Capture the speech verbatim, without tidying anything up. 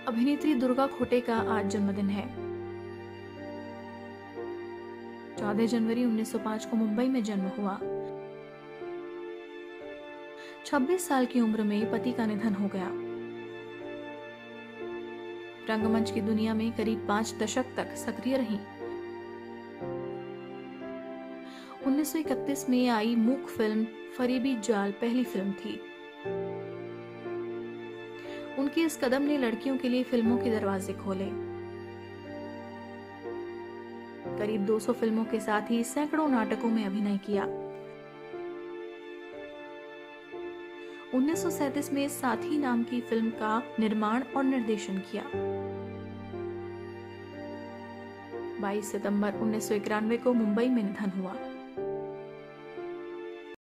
अभिनेत्री दुर्गा खोटे का आज जन्मदिन है। चौदह जनवरी उन्नीस सौ पाँच को मुंबई में जन्म हुआ। छब्बीस साल की उम्र में पति का निधन हो गया। रंगमंच की दुनिया में करीब पांच दशक तक सक्रिय रहीं। उन्नीस सौ इकतीस में आई मूक फिल्म फरेबी जाल पहली फिल्म थी। उनके इस कदम ने लड़कियों के लिए फिल्मों के दरवाजे खोले। करीब दो सौ फिल्मों के साथ ही सैकड़ों नाटकों में अभिनय किया। उन्नीस सौ सैंतीस में साथी नाम की फिल्म का निर्माण और निर्देशन किया। बाईस सितंबर उन्नीस सौ इक्यानवे को मुंबई में निधन हुआ।